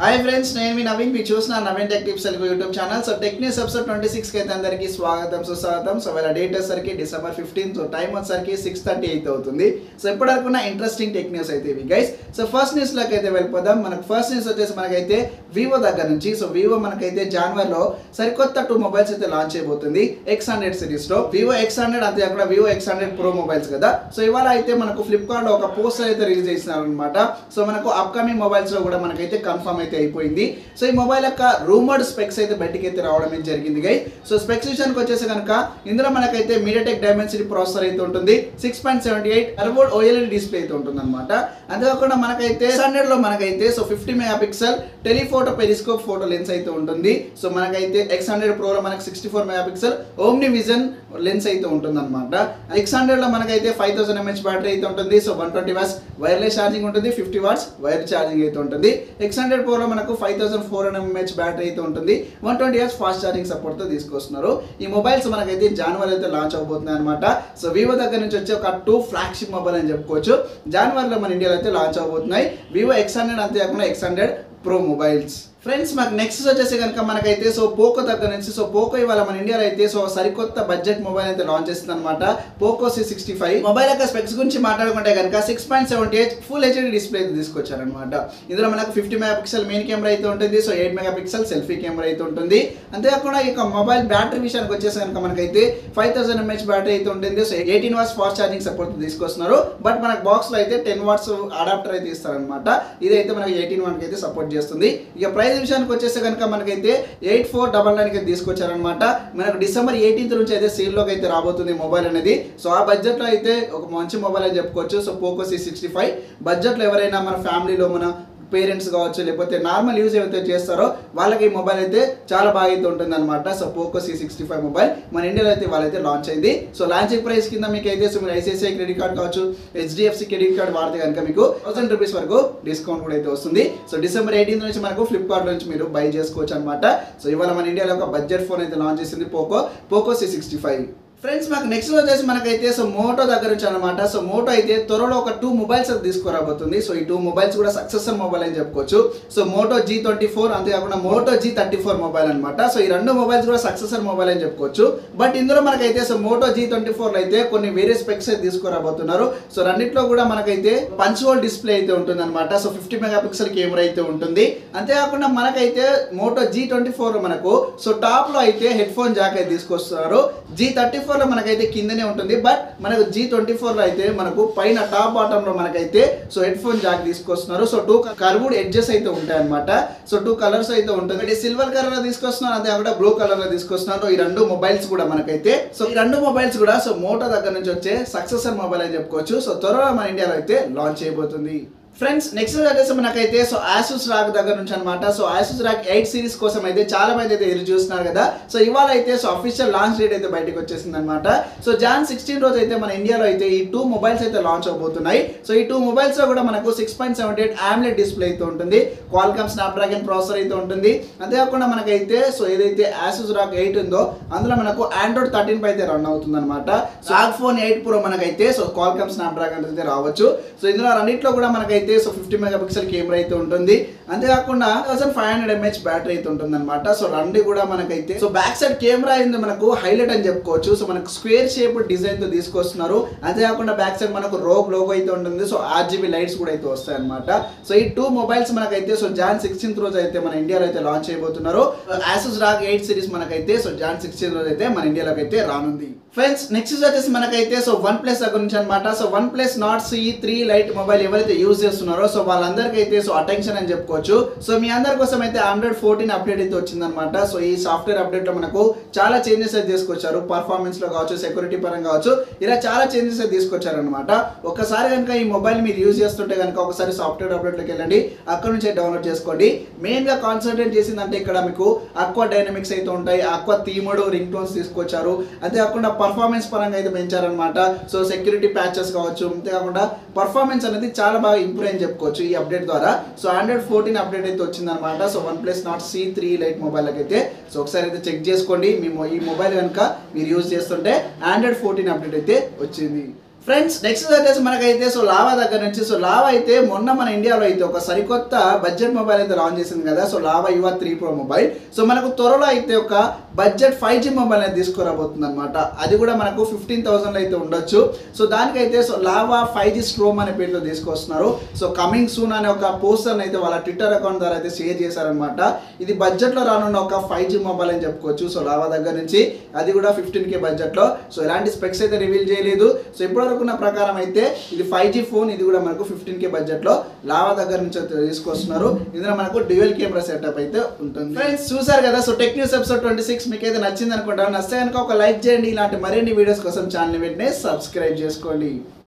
Hi friends, నేను మీ నవీన్. మీరు చూస్తున్న Naveen tech tips Telugu YouTube channel. So tech news episode 26 కి అయితే అందరికీ స్వాగతం సుస్వాగతం. సో వాళ్ళ డేట్ వచ్చేసరికి December 15. సో టైం వచ్చేసరికి 6:30 అయితే అవుతుంది. సో ఇప్పటివరకున్న ఇంట్రెస్టింగ్ టెక్ న్యూస్ అయితే ఇవి గైస్. సో ఫస్ట్ న్యూస్ లోకి అయితే వెళ్ళిపోదాం. మనకు ఫస్ట్ న్యూస్ వచ్చేసి మనకైతే వివో దగ్గర నుంచి. సో వివో మనకైతే జనవరిలో సరికొత్త 2 మొబైల్స్ అయితే లాంచ్ చేయబోతుంది X100 సిరీస్ లో. వివో X100 అంతే అక్కడ వివో X100 Pro మొబైల్స్ కదా. సో ఇవాళ అయితే మనకు ఫ్లిప్కార్ట్ లో ఒక పోస్టర్ అయితే రిలీజ్ చేసినారు అనమాట. సో మనకు అప్కమింగ్ మొబైల్స్ లో కూడా మనకైతే కన్ఫర్మ్ అయితే అయిపోయింది. సో ఈ మొబైల్ యొక్క రూమర్డ్ స్పెక్స్ అయితే బయటికి అయితే రావడం అయితే జరిగింది గైస్. సో స్పెక్స్ విషయానికి వచ్చేసి కనుక ఇందులో మనకైతే MediaTek Dimensity ప్రాసెసర్ అయితే ఉంటుంది. 6.78 కర్వ్డ్ OLED డిస్ప్లే అయితే ఉంటుంది అనమాట. అంతేకాకుండా మనకైతే X100 లో మనకైతే so 50 megapixel telephoto periscope photo lens అయితే ఉంటుంది. సో మనకైతే X100 Pro లో మనకి 64 మెగాపిక్సెల్ ఓమ్ని విజన్ లెన్స్ అయితే ఉంటుంది అనమాట. X100 లో మనకైతే 5000 mAh బ్యాటరీ అయితే ఉంటుంది. సో 120 వాట్స్ వైర్లెస్ ఛార్జింగ్ ఉంటుంది, 50 వాట్స్ వైర్ ఛార్జింగ్ అయితే ఉంటుంది. X100 Pro లో మనకు 5400 mAh బ్యాటరీ అయితే ఉంటుంది. 120 వాట్స్ ఫాస్ట్ ఛార్జింగ్ సపోర్ట్ తో తీసుకొస్తున్నారు. ఈ మొబైల్స్ మనకైతే జనవరి అయితే లాంచ్ అవబోతున్నాయి అనమాట. సో వివో దగ్గర నుంచి వచ్చే ఒక 2 ఫ్లాగ్షిప్ మొబైల్ అని చెప్పుకోవచ్చు. జనవరిలో మన ఇండియాలో అయితే లాంచ్ అవబోతున్నాయి వివో X100 అంతేకాకుండా X100 Pro మొబైల్స్. ఫ్రెండ్స్ మాకు నెక్స్ట్ వచ్చేసి కనుక మనకైతే సో పోకో దగ్గర నుంచి. సో పోకో ఇవాళ మన ఇండియాలో అయితే సో సరికొత్త బడ్జెట్ మొబైల్ అయితే లాంచ్ చేస్తుంది అనమాట. పోకో C65 మొబైల్ యొక్క స్పెక్స్ గురించి మాట్లాడుకుంటే కనుక 6.78 ఫుల్ హెచ్డి డిస్ప్లే అయితే తీసుకొచ్చారనమాట. ఇందులో మనకు 50 మెగాపిక్సెల్ మెయిన్ కెమెరా అయితే ఉంటుంది. సో 8 మెగాపిక్సెల్ సెల్ఫీ కెమెరా అయితే ఉంటుంది. అంతేకాకుండా ఈ మొబైల్ బ్యాటరీ విషయానికి వచ్చేసి కనుక మనకైతే 5000 mAh బ్యాటరీ అయితే ఉంటుంది. So 18 watts fast charging support తీసుకొస్తున్నారు. బట్ మనకు బాక్స్ లో అయితే 10 వాట్స్ అడాప్టర్ అయితే ఇస్తారనమాట. ఇదైతే మనకి 18 వాట్ అయితే సపోర్ట్ చేస్తుంది. ఇక ప్రైస్ విషయానికి వచ్చేసి కనుక మనకైతే 8499 కి తీసుకొచ్చారనమాట. మనకు December 18 నుంచి అయితే సేల్ లోకి అయితే రాబోతుంది మొబైల్ అనేది. సో ఆ బడ్జెట్ లో అయితే ఒక మంచి మొబైల్ అని చెప్పుకోవచ్చు. సో పోకో C65 బడ్జెట్ లో ఎవరైనా మన ఫ్యామిలీలో మన పేరెంట్స్ కావచ్చు లేకపోతే నార్మల్ యూజ్ ఏవైతే చేస్తారో వాళ్ళకి ఈ మొబైల్ అయితే చాలా బాగా అయితే ఉంటుంది అనమాట. సో పోకో C65 మొబైల్ మన ఇండియాలో అయితే వాళ్ళైతే లాంచ్ అయింది. సో లాంచింగ్ ప్రైస్ కింద మీకు అయితే సో మీరు ICICI క్రెడిట్ కార్డ్ కావచ్చు, HDFC క్రెడిట్ కార్డ్ వాడితే కనుక మీకు 1000 రూపీస్ వరకు డిస్కౌంట్ కూడా అయితే వస్తుంది. సో December 18 నుంచి మనకు ఫ్లిప్కార్ట్ నుంచి మీరు బై చేసుకోవచ్చు అనమాట. సో ఇవాళ మన ఇండియాలో ఒక బడ్జెట్ ఫోన్ అయితే లాంచ్ చేసింది పోకో C65. ఫ్రెండ్స్ మాకు నెక్స్ట్ వచ్చేసి మనకైతే సో మోటో దగ్గర నుంచి అనమాట. సో మోటో అయితే త్వరలో ఒక 2 మొబైల్స్ తీసుకురాబోతుంది. సో ఈ 2 మొబైల్స్ కూడా సక్సెసర్ మొబైల్ అని చెప్పుకోవచ్చు. సో మోటో G24 అంతేకాకుండా మోటో G34 మొబైల్ అనమాట. సో ఈ 2 మొబైల్స్ కూడా సక్సెసర్ మొబైల్ అని చెప్పుకోవచ్చు. బట్ ఇందులో మనకైతే సో మోటో G24 లో అయితే కొన్ని వేరే స్పెక్స్ అయితే తీసుకురాబోతున్నారు. సో రెండిట్లో కూడా మనకైతే పంచ్ హోల్ డిస్ప్లే అయితే ఉంటుంది అనమాట. సో 50 మెగాపిక్సెల్ కెమెరా అయితే ఉంటుంది. అంతేకాకుండా మనకైతే మోటో G24 లో మనకు సో టాప్ లో అయితే హెడ్ ఫోన్ జాక్ అయితే తీసుకొస్తున్నారు. G34 లో మనకైతే కిందనే ఉంటుంది. బట్ మనకు G24 లో అయితే మనకు పైన టాప్ బాటమ్ లో మనకైతే సో హెడ్ ఫోన్ జాక్ తీసుకొస్తున్నారు. సో 2 కర్వ్డ్ ఎడ్జెస్ అయితే ఉంటాయి అనమాట. సో 2 కలర్స్ అయితే ఉంటుంది. సిల్వర్ కలర్ లో తీసుకొస్తున్నారు, అదే కూడా బ్లూ కలర్ లో తీసుకొస్తున్నారు. ఈ 2 మొబైల్స్ కూడా మనకైతే సో ఈ 2 మొబైల్స్ కూడా సో మోటో దగ్గర నుంచి వచ్చే సక్సెసర్ మొబైల్ అని చెప్పుకోవచ్చు. సో త్వరలో మన ఇండియాలో అయితే లాంచ్ చేయబోతుంది. ఫ్రెండ్స్ నెక్స్ట్ వచ్చేసి మనకైతే సో Asus ROG దగ్గర నుంచి అనమాట. సో Asus ROG 8 సిరీస్ కోసం అయితే చాలా మంది అయితే ఎదురు చూస్తున్నారు కదా. సో ఇవాళ అయితే సో అఫీషియల్ లాంచ్ డేట్ అయితే బయటకు వచ్చేసింది అనమాట. సో Jan 16 రోజు అయితే మన ఇండియాలో అయితే ఈ 2 మొబైల్స్ అయితే లాంచ్ అవబోతున్నాయి. సో ఈ 2 మొబైల్స్ లో కూడా మనకు 6.78 AMOLED డిస్ప్లే అయితే ఉంటుంది. Qualcomm Snapdragon ప్రాసెసర్ అయితే ఉంటుంది. అంతేకాకుండా మనకైతే సో ఏదైతే Asus ROG 8 ఉందో అందులో మనకు Android 13 పై అయితే రన్ అవుతుంది అనమాట. సో ROG Phone 8 Pro మనకైతే సో Qualcomm Snapdragon అయితే రావచ్చు. సో ఇందులో రెండిట్లో కూడా మనకైతే సో 50 మెగాపిక్సెల్ కెమెరా అయితే ఉంటుంది. అంతేకాకుండా 1500 mAh బ్యాటరీ అయితే ఉంటుంది అనమాట. సో రెండు కూడా మనకైతే సో బ్యాక్ సైడ్ కెమెరా అయింది మనకు హైలైట్ అని చెప్పుకోవచ్చు. సో మనకు స్క్వేర్ షేప్ డిజైన్ తో తీసుకొస్తున్నారు. అంతేకాకుండా బ్యాక్ సైడ్ మనకు రోగ్ లోగో అయితే ఉంటుంది. సో RGB లైట్స్ కూడా అయితే వస్తాయి అనమాట. సో ఈ 2 మొబైల్స్ మనకైతే సో Jan 16 రోజు అయితే మన ఇండియాలో అయితే లాంచ్ చేయబోతున్నారు. Asus ROG 8 సిరీస్ మనకైతే సో Jan 16 రోజు అయితే మన ఇండియాలోకి అయితే రానుంది. ఫ్రెండ్స్ నెక్స్ట్ వచ్చేసి మనకైతే సో OnePlus దగ్గర నుంచి అనమాట. So OnePlus Nord CE3 Lite mobile ఎవరైతే యూజ్ చేస్తున్నారో సో వాళ్ళందరికీ అయితే సో అటెన్షన్ అని చెప్పుకోవచ్చు. సో మీ అందరి కోసం అయితే Android 14 అప్డేట్ అయితే వచ్చిందనమాట. సో ఈ సాఫ్ట్వేర్ అప్డేట్ లో మనకు చాలా చేంజెస్ అయితే తీసుకొచ్చారు. పర్ఫార్మెన్స్ లో కావచ్చు, సెక్యూరిటీ పరంగా కావచ్చు, ఇలా చాలా చేంజెస్ అయితే తీసుకొచ్చారు అనమాట. ఒకసారి కనుక ఈ మొబైల్ మీరు యూజ్ చేస్తుంటే కనుక ఒకసారి సాఫ్ట్వేర్ అప్డేట్ లోకి వెళ్ళండి, అక్కడ నుంచి డౌన్లోడ్ చేసుకోండి. మెయిన్ గా కాన్సన్ట్రేట్ చేసిందంటే ఇక్కడ మీకు Aqua Dynamics అయితే ఉంటాయి. Aqua థీమ్డ్ రింగ్ టోన్స్ తీసుకొచ్చారు. అంతేకాకుండా పర్ఫార్మెన్స్ పరంగా అయితే పెంచారనమాట. సో సెక్యూరిటీ ప్యాచెస్ కావచ్చు, అంతేకాకుండా పర్ఫార్మెన్స్ అనేది చాలా బాగా ఇంప్రూవ్ అని చెప్పుకోవచ్చు ఈ అప్డేట్ ద్వారా. సో Android 14 అప్డేట్ అయితే వచ్చిందనమాట. So OnePlus Nord CE3 Lite mobile అయితే సో ఒకసారి అయితే చెక్ చేసుకోండి. మీ ఈ మొబైల్ కనుక మీరు యూజ్ చేస్తుంటే Android 14 అప్డేట్ అయితే వచ్చింది. ఫ్రెండ్స్ నెక్స్ట్ వచ్చేసి మనకైతే సో లావా దగ్గర నుంచి సో లావా అయితే మొన్న మన ఇండియాలో అయితే ఒక సరికొత్త బడ్జెట్ మొబైల్ అయితే లాంచ్ చేసింది కదా. సో లావా యువ 3 Pro మొబైల్. సో మనకు త్వరలో అయితే ఒక బడ్జెట్ 5G మొబైల్ అనేది తీసుకురాబోతుంది అనమాట. అది కూడా మనకు 15,000 అయితే ఉండొచ్చు. సో దానికైతే సో లావా 5G స్ట్రోమ్ అనే పేరుతో తీసుకొస్తున్నారు. సో కమింగ్ సూన్ అనే ఒక పోస్టర్ అయితే వాళ్ళ ట్విట్టర్ అకౌంట్ ద్వారా అయితే షేర్ చేశారనమాట. ఇది బడ్జెట్లో రానున్న ఒక 5G మొబైల్ అని చెప్పుకోవచ్చు. సో లావా దగ్గర నుంచి అది కూడా 15K బడ్జెట్లో. సో ఎలాంటి స్పెక్స్ అయితే రివీల్ చేయలేదు. సో ఇప్పటివరకు ఉన్న ప్రకారం అయితే ఇది 5G ఫోన్. ఇది కూడా మనకు 15K బడ్జెట్లో లావా దగ్గర నుంచి అయితే తీసుకొస్తున్నారు. ఇందులో మనకు డ్యూయల్ కెమెరా సెటప్ అయితే ఉంటుంది. ఫ్రెండ్స్ చూసారు కదా. సో టెక్ న్యూస్ ఎపిసోడ్ 26 మీకు అయితే నచ్చింది అనుకుంటాను. నచ్చితే కనుక ఒక లైక్ చేయండి. ఇలాంటి మరిన్ని వీడియోస్ కోసం ఛానల్ వెంటనే సబ్స్క్రైబ్ చేసుకోండి.